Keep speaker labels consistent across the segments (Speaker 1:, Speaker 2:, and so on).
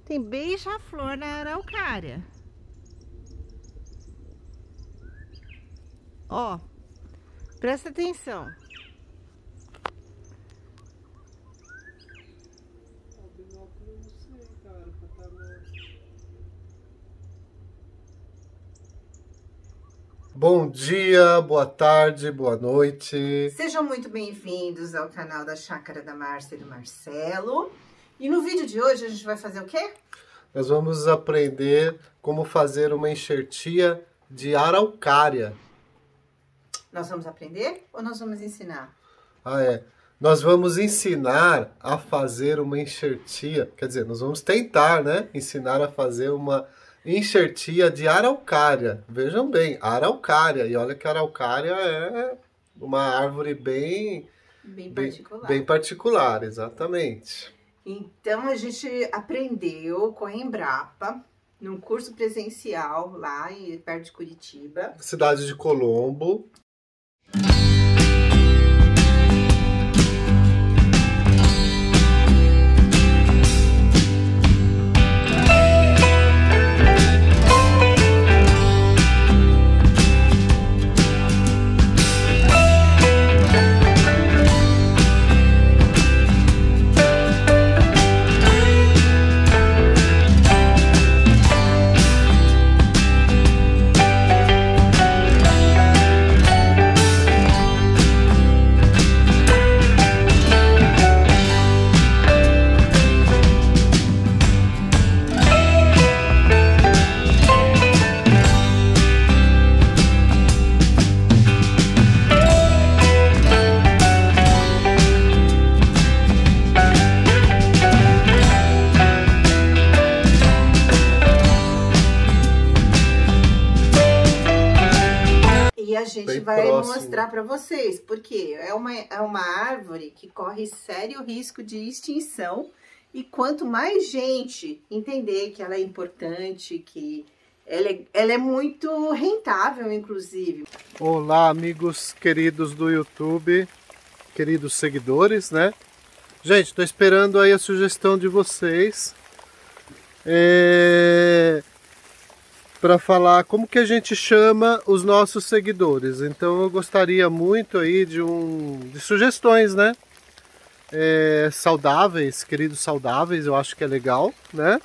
Speaker 1: Tem beija-flor na araucária. Ó, presta atenção.
Speaker 2: Bom dia, boa tarde, boa noite.
Speaker 1: Sejam muito bem-vindos ao canal da Chácara da Márcia e do Marcelo. E no vídeo de hoje a gente vai fazer o quê?
Speaker 2: Nós vamos aprender como fazer uma enxertia de araucária.
Speaker 1: Nós vamos aprender ou nós vamos ensinar?
Speaker 2: Nós vamos ensinar a fazer uma enxertia, quer dizer, nós vamos tentar, né? Ensinar a fazer uma enxertia de araucária. Vejam bem, araucária. E olha que a araucária é uma árvore bem particular. Bem particular, exatamente.
Speaker 1: Então a gente aprendeu com a Embrapa, num curso presencial lá perto de Curitiba.
Speaker 2: Cidade de Colombo.
Speaker 1: A gente vai mostrar para vocês, porque é uma árvore que corre sério risco de extinção, e quanto mais gente entender que ela é importante, que ela é muito rentável, inclusive.
Speaker 2: Olá, amigos queridos do YouTube, queridos seguidores, né? Gente, tô esperando aí a sugestão de vocês para falar como que a gente chama os nossos seguidores. Então eu gostaria muito aí de sugestões, né? Saudáveis, queridos saudáveis, eu acho que é legal, né?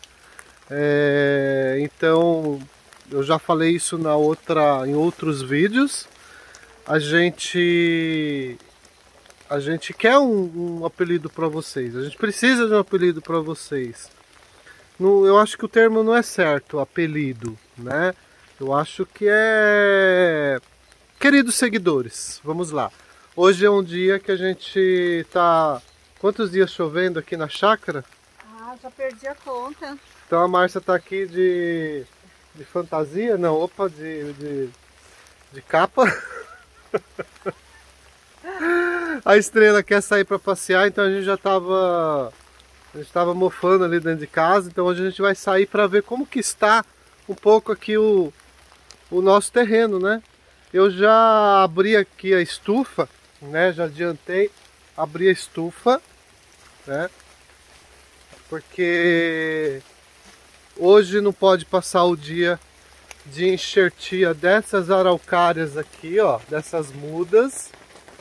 Speaker 2: Então eu já falei isso em outros vídeos. A gente quer um apelido para vocês, a gente precisa de um apelido para vocês. Eu acho que o termo não é certo, apelido, né? Eu acho que é... Queridos seguidores, vamos lá. Hoje é um dia que a gente tá... Quantos dias chovendo aqui na chácara?
Speaker 1: Já perdi a conta.
Speaker 2: Então a Márcia tá aqui de fantasia, não, opa, de capa. A Estrela quer sair para passear, então a gente estava mofando ali dentro de casa, então hoje a gente vai sair para ver como que está um pouco aqui o nosso terreno, né? Eu já abri aqui a estufa, né? Já adiantei, abri a estufa, né? Porque hoje não pode passar o dia de enxertia dessas araucárias aqui, ó, dessas mudas,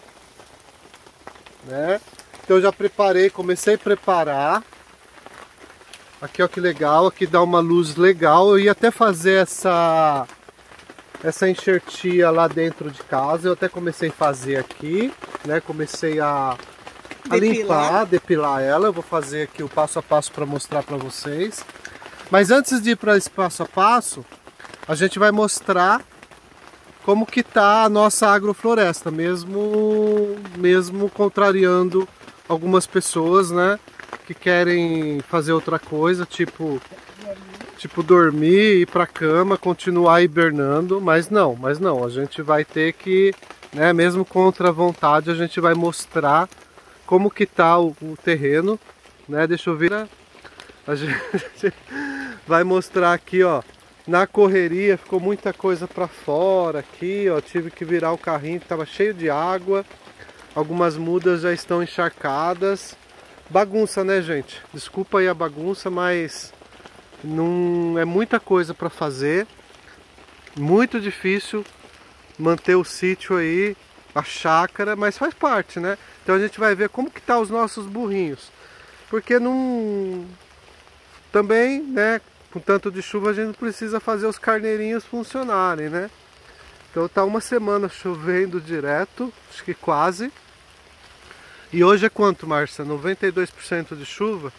Speaker 2: né? Então eu já preparei, comecei a preparar. Aqui ó, que legal, aqui dá uma luz legal. Eu ia até fazer essa enxertia lá dentro de casa. Eu até comecei a fazer aqui, né? Comecei a limpar, depilar ela. Eu vou fazer aqui o passo a passo para mostrar para vocês. Mas antes de ir para esse passo a passo, a gente vai mostrar como que tá a nossa agrofloresta, mesmo contrariando algumas pessoas, né, que querem fazer outra coisa, tipo dormir, ir pra cama, continuar hibernando, mas não, a gente vai ter que, né, mesmo contra a vontade, a gente vai mostrar como que tá o terreno, né, deixa eu ver, né? A gente vai mostrar aqui, ó, na correria, ficou muita coisa pra fora aqui, ó, tive que virar o carrinho que tava cheio de água. Algumas mudas já estão encharcadas. Bagunça, né, gente? Desculpa aí a bagunça, mas Não é muita coisa para fazer, muito difícil manter o sítio aí, a chácara, mas faz parte, né? Então a gente vai ver como que tá os nossos burrinhos, porque não... Também, né, com tanto de chuva a gente precisa fazer os carneirinhos funcionarem, né? Então tá uma semana chovendo direto, acho que quase. E hoje é quanto, Márcia? 92% de chuva?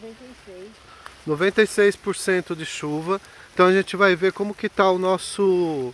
Speaker 1: 96.
Speaker 2: 96% de chuva. Então a gente vai ver como que tá o nosso...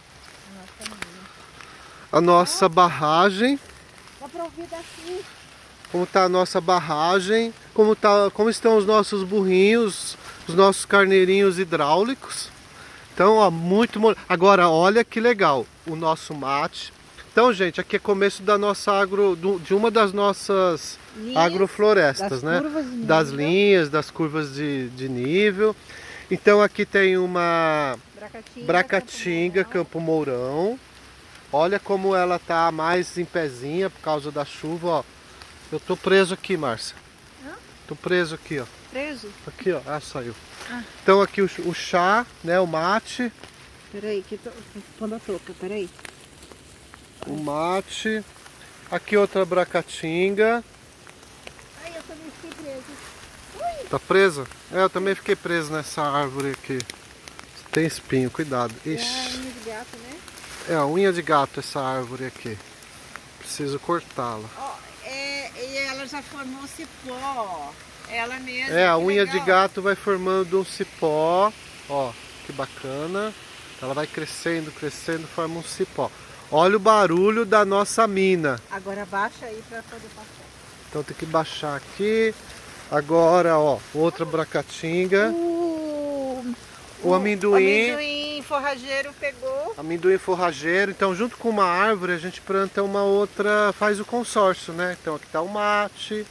Speaker 2: a nossa barragem.
Speaker 1: Dá pra ouvir daqui.
Speaker 2: Como tá a nossa barragem, como estão os nossos burrinhos, os nossos carneirinhos hidráulicos. Então, ó, muito... Agora, olha que legal, o nosso mate. Então, gente, aqui é começo da nossa de uma das nossas agroflorestas, né? Das linhas, das curvas de nível. Então, aqui tem uma Bracatinga, Campo Mourão. Olha como ela tá mais em pezinha por causa da chuva, ó. Eu tô preso aqui, Márcia. Tô preso aqui, ó.
Speaker 1: Preso?
Speaker 2: Aqui, ó. Ah, saiu. Então aqui o chá, né? O mate.
Speaker 1: Peraí, que tô pondo a touca, peraí.
Speaker 2: O mate. Aqui outra Bracatinga.
Speaker 1: Ai, eu também fiquei presa. Ui.
Speaker 2: Tá presa? É, eu também fiquei preso nessa árvore aqui. Tem espinho, cuidado. Ixi.
Speaker 1: É a unha de gato, né?
Speaker 2: É a unha de gato essa árvore aqui. Preciso cortá-la.
Speaker 1: E ela já formou cipó. Ela mesma.
Speaker 2: É, a unha de gato vai formando um cipó. Ó, que bacana. Ela vai crescendo, crescendo, forma um cipó. Olha o barulho da nossa mina.
Speaker 1: Agora baixa aí para poder passar.
Speaker 2: Então tem que baixar aqui. Agora, ó, outra Bracatinga. O amendoim.
Speaker 1: Amendoim forrageiro pegou.
Speaker 2: Amendoim forrageiro. Então, junto com uma árvore, a gente planta uma outra, faz o consórcio, né? Então, aqui tá o mate.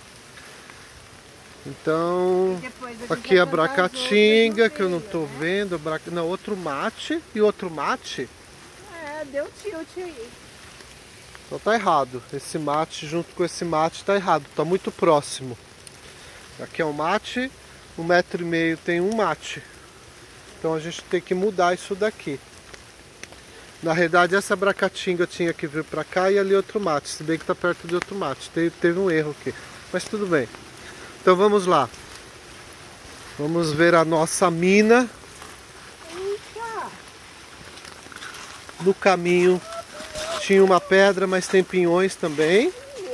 Speaker 2: Então, aqui a Bracatinga, que eu não tô vendo. Não, outro mate e outro mate.
Speaker 1: É, deu tilt aí.
Speaker 2: Então tá errado. Esse mate junto com esse mate tá errado. Tá muito próximo. Aqui é um mate, 1,5 m tem um mate. Então a gente tem que mudar isso daqui. Na realidade essa Bracatinga tinha que vir pra cá e ali outro mate. Se bem que tá perto de outro mate. Teve um erro aqui. Mas tudo bem. Então vamos lá. Vamos ver a nossa mina. No caminho tinha uma pedra, mas tem pinhões também.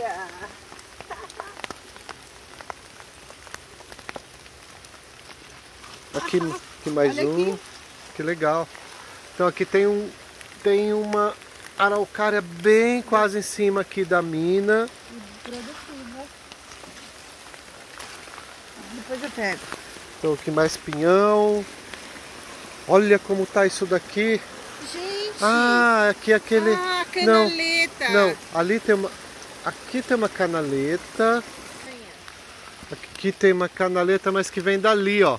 Speaker 2: Aqui mais um. Que legal. Então aqui tem uma araucária bem quase em cima aqui da mina.
Speaker 1: Depois eu pego.
Speaker 2: Então aqui mais pinhão. Olha como tá isso daqui.
Speaker 1: Gente!
Speaker 2: Ah, aqui aquele...
Speaker 1: Ah, canaleta!
Speaker 2: Não, ali tem uma... Aqui tem uma canaleta. Aqui tem uma canaleta, mas que vem dali, ó.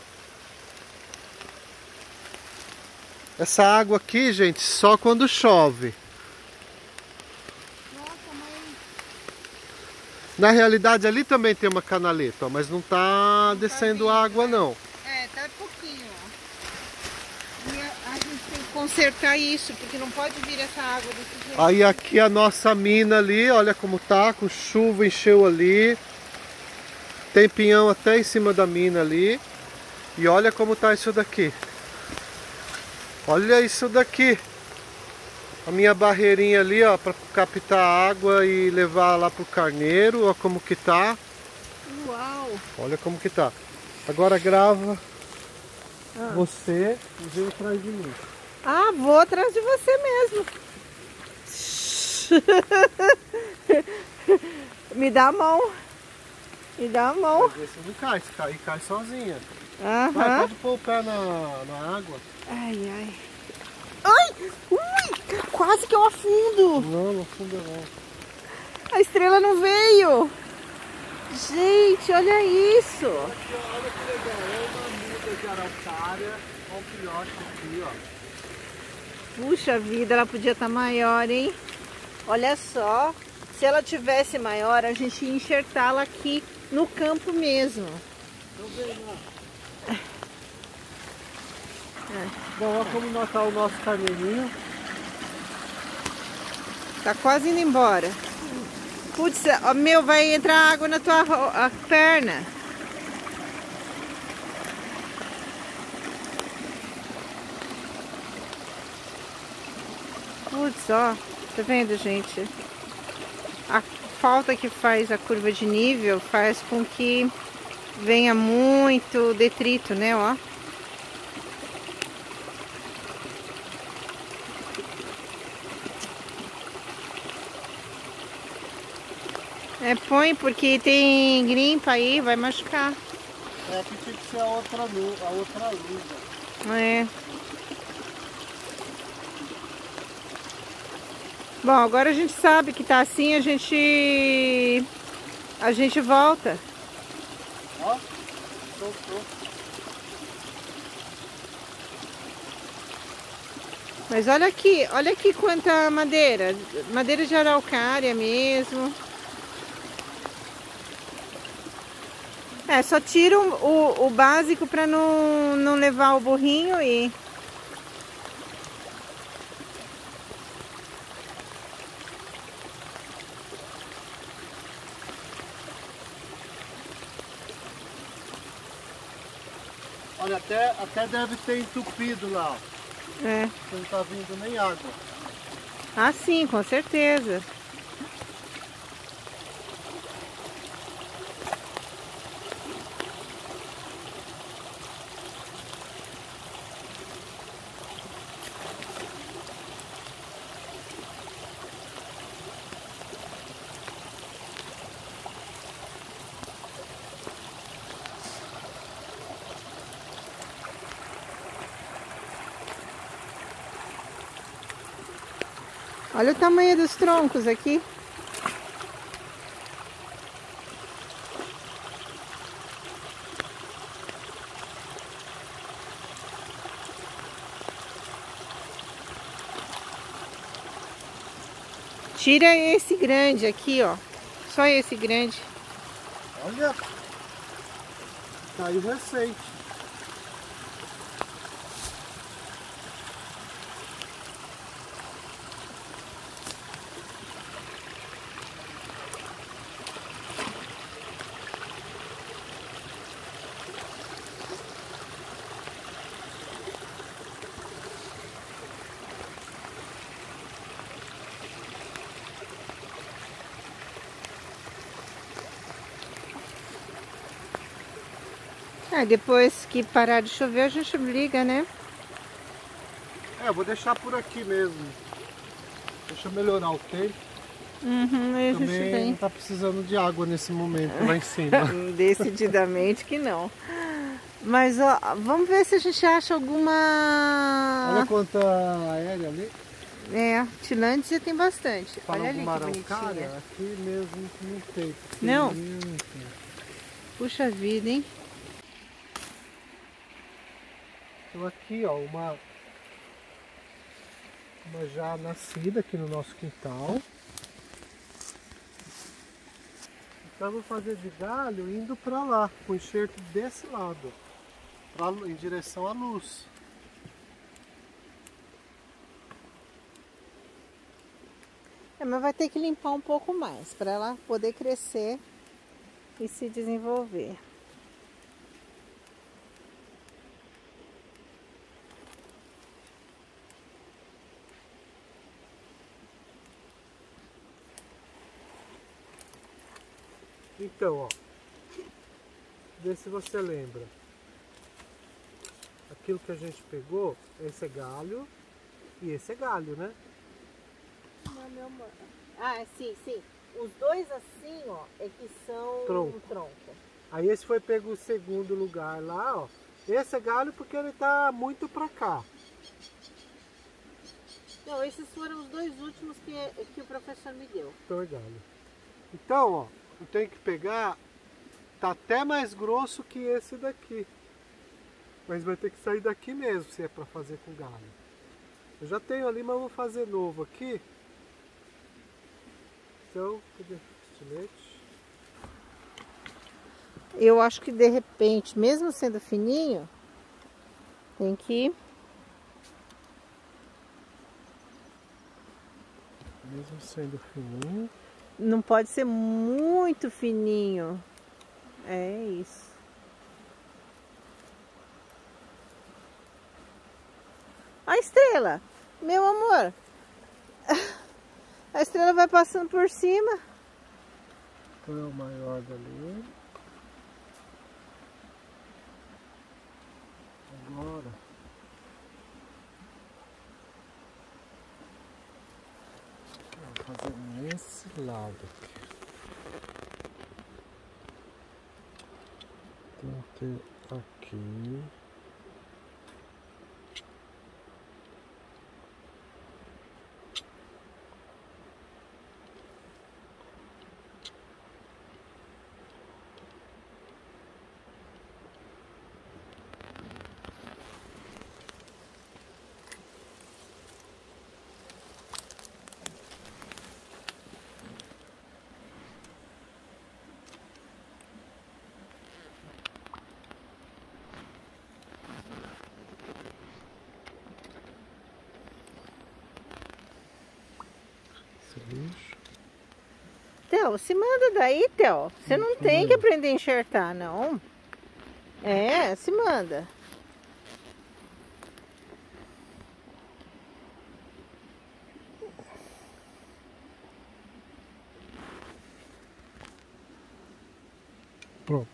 Speaker 2: Essa água aqui, gente, só quando chove.
Speaker 1: Nossa, mãe.
Speaker 2: Na realidade, ali também tem uma canaleta, ó, mas não tá descendo água, não.
Speaker 1: É, tá pouquinho, ó. E a gente tem que consertar isso, porque não pode vir essa água desse jeito.
Speaker 2: Aí aqui a nossa mina ali, olha como tá, com chuva, encheu ali. Tem pinhão até em cima da mina ali. E olha como tá isso daqui. Olha isso daqui. A minha barreirinha ali, ó, para captar água e levar lá pro carneiro, ó como que tá.
Speaker 1: Uau!
Speaker 2: Olha como que tá. Agora grava você e vem atrás de mim.
Speaker 1: Ah, vou atrás de você mesmo. Me dá a mão. Me dá a mão.
Speaker 2: Mas esse não cai, se cair, cai sozinha.
Speaker 1: Aham.
Speaker 2: Vai, pode pôr o pé na água.
Speaker 1: Ai, ai. Ai! Ui! Quase que eu afundo.
Speaker 2: Não afunda não.
Speaker 1: A estrela não veio. Gente, olha isso.
Speaker 2: Aqui, ó, olha que legal. É uma muda de araucária. Olha o filhote aqui, ó.
Speaker 1: Puxa vida, ela podia estar maior, hein? Olha só. Se ela tivesse maior, a gente ia enxertá-la aqui no campo mesmo.
Speaker 2: Bom, olha como nós tá o nosso carneirinho.
Speaker 1: Tá quase indo embora. Putz, meu, vai entrar água na tua perna. Putz, ó. Tá vendo, gente? A falta que faz a curva de nível faz com que venha muito detrito, né, ó. Põe porque tem grimpa aí, vai machucar.
Speaker 2: Aqui tinha que ser a outra luva.
Speaker 1: É. Bom, agora a gente sabe que tá assim, a gente volta.
Speaker 2: Ó, soltou.
Speaker 1: Mas olha aqui quanta madeira. Madeira de araucária mesmo. Só tira o básico para não levar o burrinho e...
Speaker 2: Olha, até deve ter entupido lá, ó. Não tá vindo nem água.
Speaker 1: Ah, sim, com certeza. Olha o tamanho dos troncos aqui. Tira esse grande aqui, ó. Só esse grande.
Speaker 2: Olha. Caiu recente.
Speaker 1: Depois que parar de chover a gente liga, né?
Speaker 2: Eu vou deixar por aqui mesmo. Deixa eu melhorar o tempo.
Speaker 1: Aí a gente
Speaker 2: Também
Speaker 1: vem.
Speaker 2: não tá precisando de água nesse momento lá em cima.
Speaker 1: Decididamente que não. Mas ó, vamos ver se a gente acha alguma...
Speaker 2: Olha quanta aérea ali.
Speaker 1: Tilândia tem bastante.
Speaker 2: Fala
Speaker 1: olha ali que
Speaker 2: araucária,
Speaker 1: bonitinha.
Speaker 2: aqui mesmo não tem.
Speaker 1: Não? Puxa vida, hein?
Speaker 2: Então aqui, ó, uma já nascida aqui no nosso quintal. Então eu vou fazer de galho indo para lá, com o enxerto desse lado, em direção à luz.
Speaker 1: Mas vai ter que limpar um pouco mais para ela poder crescer e se desenvolver.
Speaker 2: Então, ó, vê se você lembra. Aquilo que a gente pegou, esse é galho e esse é galho, né?
Speaker 1: Não, meu mano. Sim, sim. Os dois assim, ó, é que são tronco.
Speaker 2: Aí esse foi pego o segundo lugar lá, ó. Esse é galho porque ele tá muito pra cá.
Speaker 1: Não, esses foram os dois últimos que o professor me deu.
Speaker 2: Então é galho. Então, ó, eu tenho que pegar, tá até mais grosso que esse daqui. Mas vai ter que sair daqui mesmo, se é pra fazer com galho. Eu já tenho ali, mas eu vou fazer novo aqui. Então, cadê o estilete?
Speaker 1: Eu acho que de repente, mesmo sendo fininho, tem que
Speaker 2: Mesmo sendo fininho.
Speaker 1: Não pode ser muito fininho. É isso. A estrela, meu amor. A estrela vai passando por cima.
Speaker 2: Põe o maior dali. Agora. Vou fazer nesse lado aqui. Tem que ter aqui.
Speaker 1: Theo, se manda daí, Theo. Você não tem que aprender a enxertar, não. É, se manda.
Speaker 2: Pronto.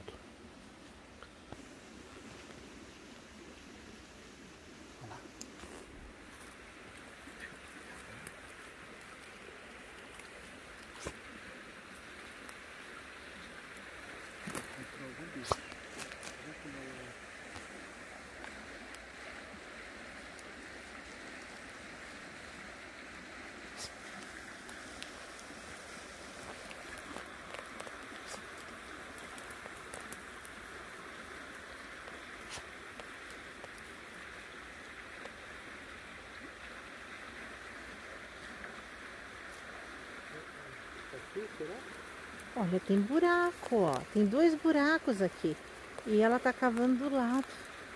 Speaker 1: Olha, tem buraco, ó. Tem 2 buracos aqui. E ela tá cavando do lado.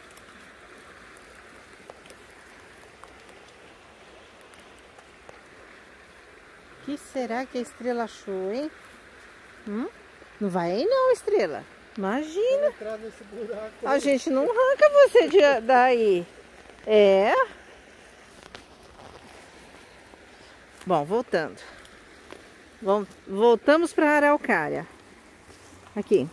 Speaker 1: O que será que a estrela achou, hein? Não vai aí não, estrela. Imagina.
Speaker 2: Entrar nesse buraco.
Speaker 1: A gente não arranca você daí. É. Bom, voltando. Voltamos para a araucária. Aqui.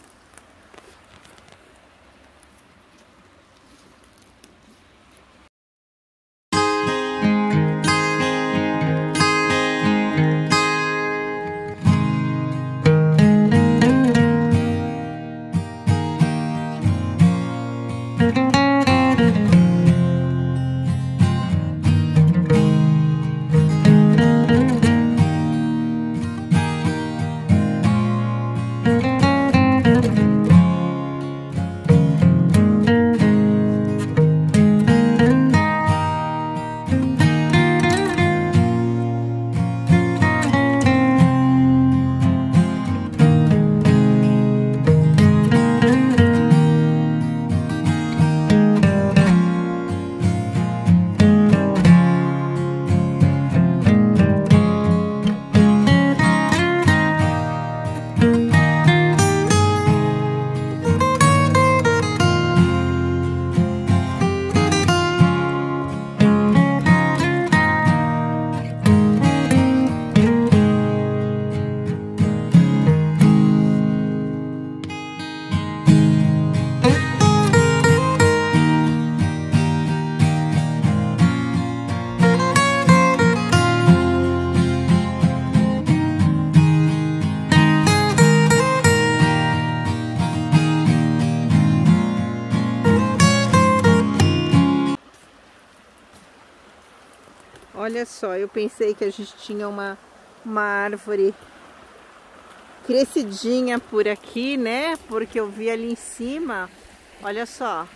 Speaker 1: Olha só, eu pensei que a gente tinha uma árvore crescidinha por aqui, né? Porque eu vi ali em cima, olha só.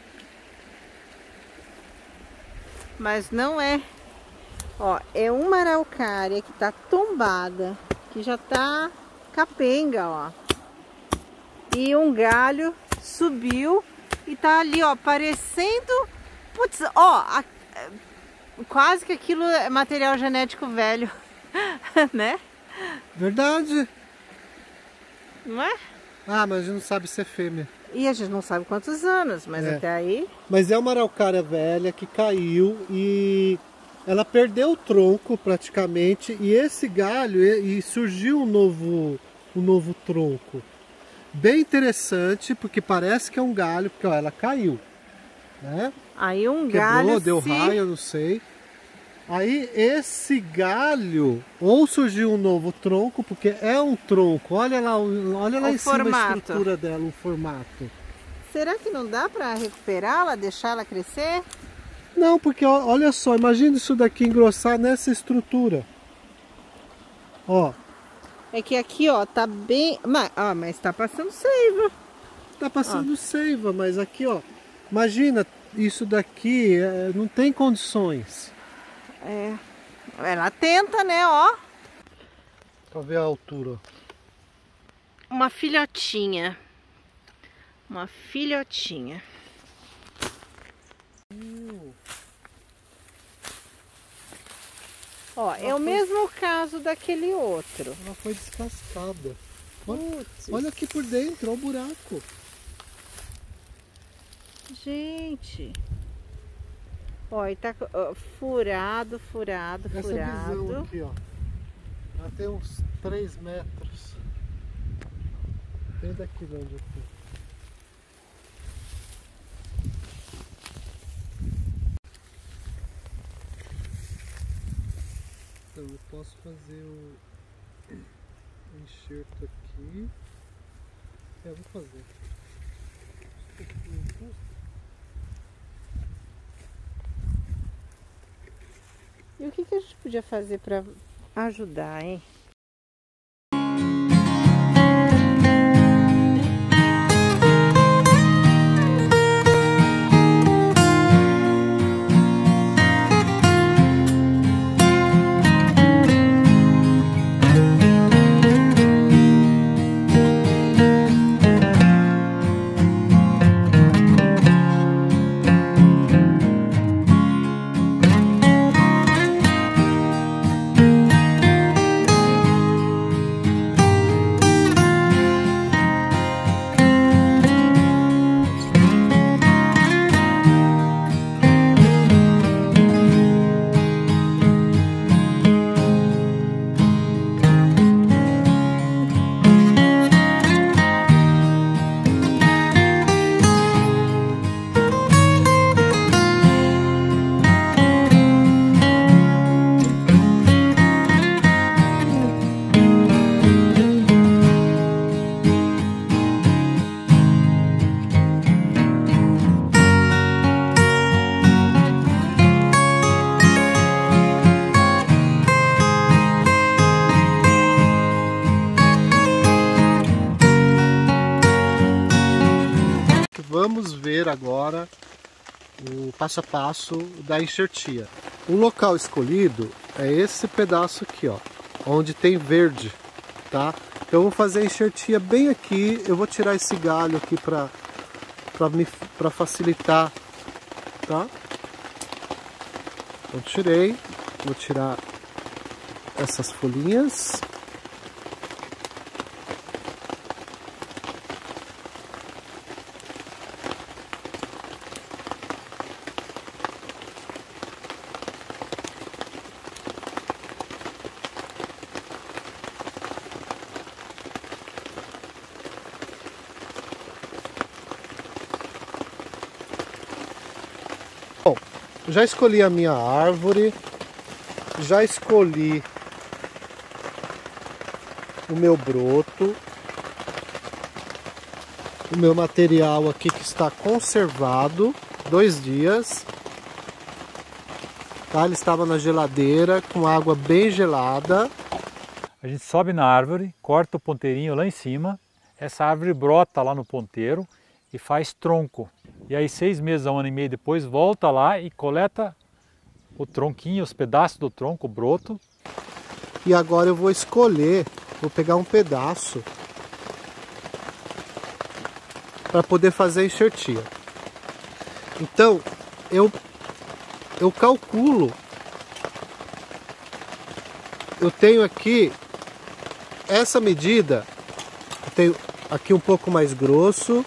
Speaker 1: Mas não é. Ó, é uma araucária que tá tombada, que já tá capenga, ó. E um galho subiu e tá ali, ó, parecendo... Putz, ó, quase que aquilo é material genético velho. Né?
Speaker 2: Verdade.
Speaker 1: Não é?
Speaker 2: Ah, mas a gente não sabe se é fêmea.
Speaker 1: E a gente não sabe quantos anos, mas até aí...
Speaker 2: Mas é uma araucária velha que caiu e ela perdeu o tronco praticamente. E esse galho, e surgiu um novo tronco. Bem interessante, porque parece que é um galho, porque ó, ela caiu. Né?
Speaker 1: Aí um
Speaker 2: Quebrou,
Speaker 1: galho
Speaker 2: deu raio, eu não sei. Aí esse galho, ou surgiu um novo tronco, porque é um tronco. Olha lá em cima a estrutura dela, o formato.
Speaker 1: Será que não dá para recuperá-la, deixar ela crescer?
Speaker 2: Não, porque olha só, imagina isso daqui engrossar nessa estrutura. Ó.
Speaker 1: É que aqui, ó, tá bem... Mas tá passando seiva.
Speaker 2: Tá passando seiva, mas aqui, ó. Imagina, isso daqui não tem condições.
Speaker 1: É. Ela tenta, né, ó.
Speaker 2: Pra ver a altura.
Speaker 1: Uma filhotinha. Uma filhotinha. Ó, é o mesmo caso daquele outro.
Speaker 2: Ela foi descascada. Olha aqui por dentro, olha o buraco.
Speaker 1: Gente. Ó, e tá furado.
Speaker 2: Essa visão aqui, ó. Ela tem uns 3 metros. Bem daqui de onde eu tô. Então eu posso fazer o enxerto aqui. Vou fazer.
Speaker 1: E o que a gente podia fazer para ajudar, hein?
Speaker 2: Vamos ver agora o passo a passo da enxertia. O local escolhido é esse pedaço aqui, ó, onde tem verde, tá? Então eu vou fazer a enxertia bem aqui. Eu vou tirar esse galho aqui para facilitar, tá? Então tirei, vou tirar essas folhinhas. Bom, já escolhi a minha árvore, já escolhi o meu broto, o meu material aqui que está conservado 2 dias, tá? Ele estava na geladeira com água bem gelada.
Speaker 3: A gente sobe na árvore, corta o ponteirinho lá em cima, essa árvore brota lá no ponteiro e faz tronco. E aí 6 meses a 1 ano e meio depois volta lá e coleta o tronquinho, os pedaços do tronco, o broto.
Speaker 2: E agora eu vou escolher, vou pegar um pedaço para poder fazer a enxertia. Então eu calculo eu tenho aqui essa medida, eu tenho aqui um pouco mais grosso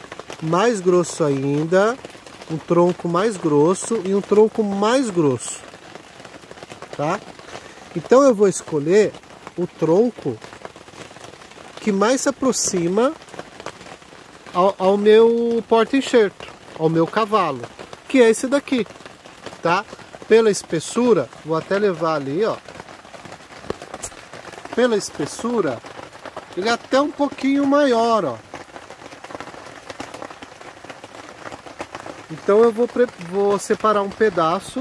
Speaker 2: ainda, um tronco mais grosso e um tronco mais grosso, tá? Então eu vou escolher o tronco que mais se aproxima ao meu porta-enxerto, ao meu cavalo, que é esse daqui, tá? Pela espessura, vou até levar ali, ó. Pela espessura, ele é até um pouquinho maior, ó. Então eu vou separar um pedaço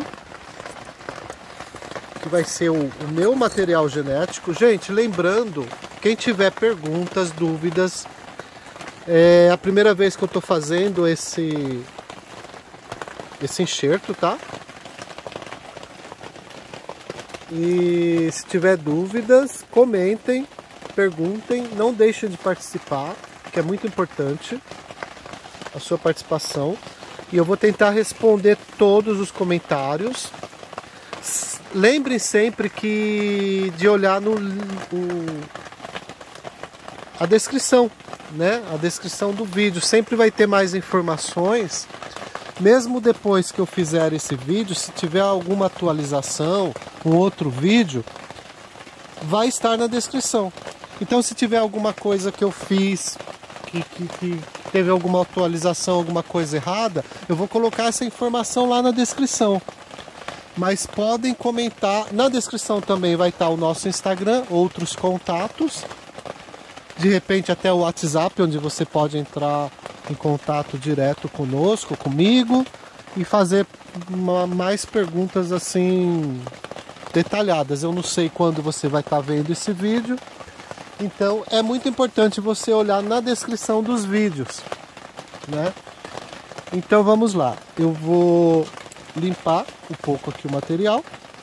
Speaker 2: que vai ser o meu material genético. Gente, lembrando, quem tiver perguntas, dúvidas, é a primeira vez que eu tô fazendo esse enxerto, tá? E se tiver dúvidas, comentem, perguntem, não deixem de participar, que é muito importante a sua participação. E eu vou tentar responder todos os comentários. Lembrem sempre de olhar a descrição, né? A descrição do vídeo sempre vai ter mais informações. Mesmo depois que eu fizer esse vídeo, se tiver alguma atualização, um outro vídeo, vai estar na descrição. Então, se tiver alguma coisa que eu fiz, que teve alguma atualização, alguma coisa errada, eu vou colocar essa informação lá na descrição. Mas podem comentar. Na descrição também vai estar o nosso Instagram, outros contatos. De repente até o WhatsApp, onde você pode entrar em contato direto conosco, comigo, e fazer mais perguntas assim detalhadas. Eu não sei quando você vai estar vendo esse vídeo, então é muito importante você olhar na descrição dos vídeos, né? Então vamos lá, eu vou limpar um pouco aqui o material.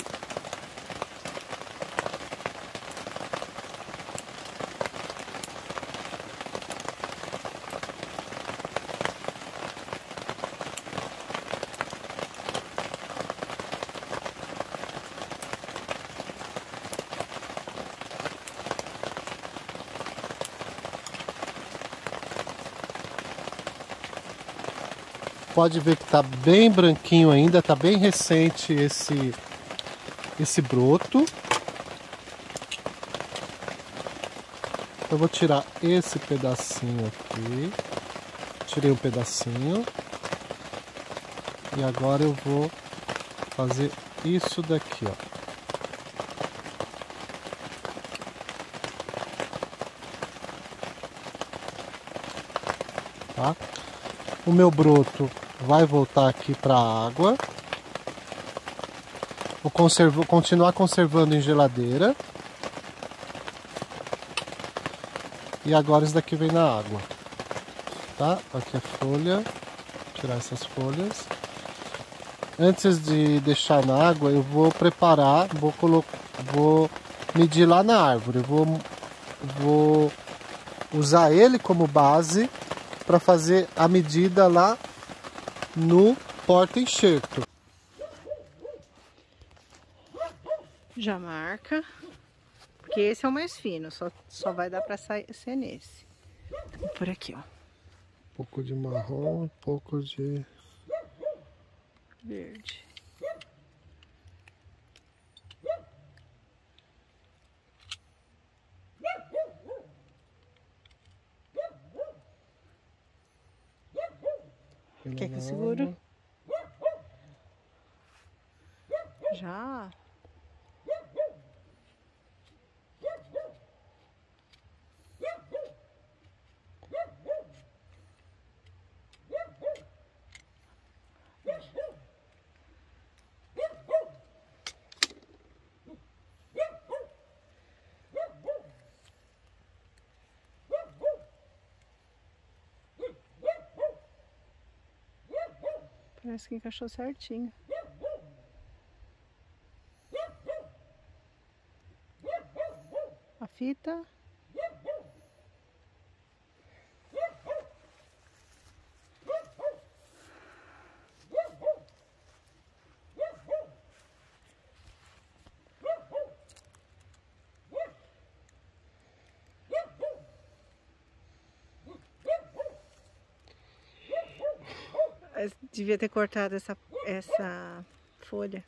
Speaker 2: Pode ver que tá bem branquinho ainda, tá bem recente esse broto. Eu vou tirar esse pedacinho aqui. Tirei um pedacinho. E agora eu vou fazer isso daqui, ó. Tá? O meu broto vai voltar aqui para a água. Vou continuar conservando em geladeira. E agora isso daqui vem na água. Tá? Aqui a folha. Vou tirar essas folhas. Antes de deixar na água, eu vou preparar, vou medir lá na árvore. Eu vou usar ele como base para fazer a medida lá no porta-enxerto.
Speaker 1: Já marca, porque esse é o mais fino, só vai dar para ser nesse. Por aqui, ó.
Speaker 2: Um pouco de marrom, um pouco de
Speaker 1: verde. Quer que eu seguro? Já. Parece que encaixou certinho. A fita. devia ter cortado essa folha.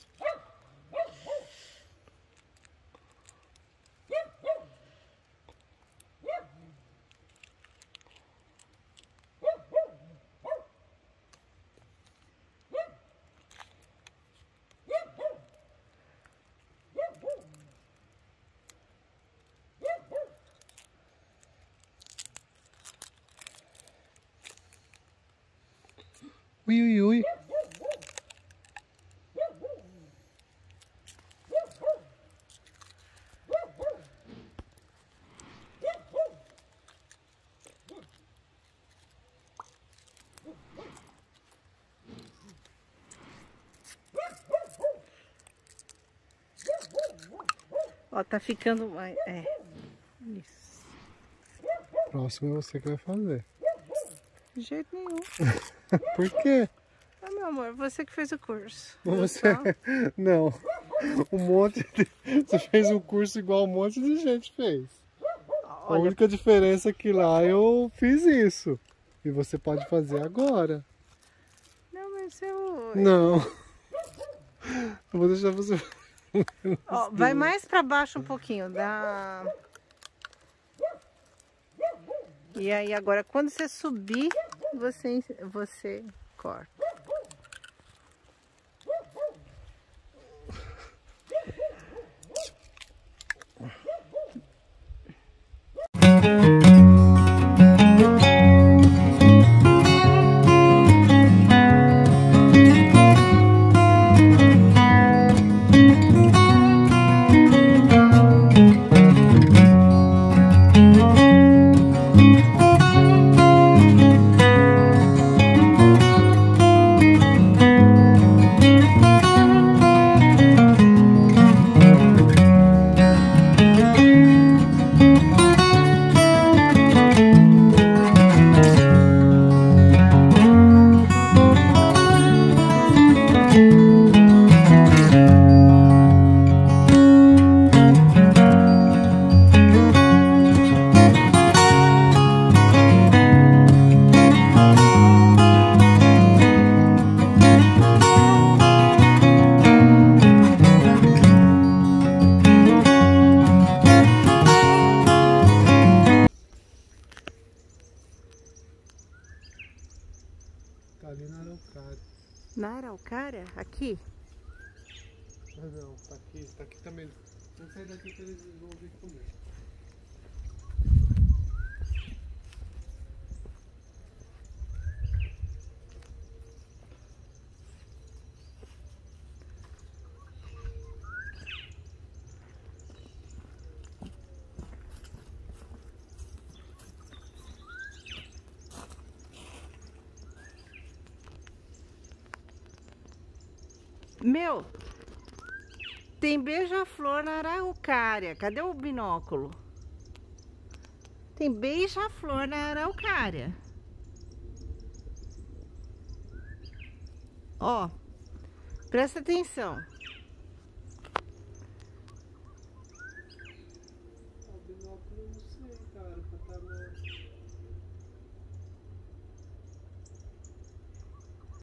Speaker 2: Ui, ui, ui.
Speaker 1: Ó, tá ficando... Isso.
Speaker 2: Próximo é você que vai fazer.
Speaker 1: De jeito nenhum.
Speaker 2: Por quê?
Speaker 1: Ah, meu amor, você que fez o curso.
Speaker 2: Você... Não. Você fez um curso igual um monte de gente fez.
Speaker 1: Olha...
Speaker 2: A única diferença é que lá eu fiz isso. E você pode fazer agora.
Speaker 1: Não, mas eu...
Speaker 2: Não. Eu vou deixar você...
Speaker 1: Ó, vai mais pra baixo um pouquinho. Dá... E aí agora quando você subir, você corta.
Speaker 2: Tá ali na araucária.
Speaker 1: Na araucária? Aqui?
Speaker 2: Mas não, tá aqui também. Vamos sair daqui que eles vão vir comer.
Speaker 1: Meu, tem beija-flor na araucária. Cadê o binóculo? Tem beija-flor na araucária. Ó, presta atenção.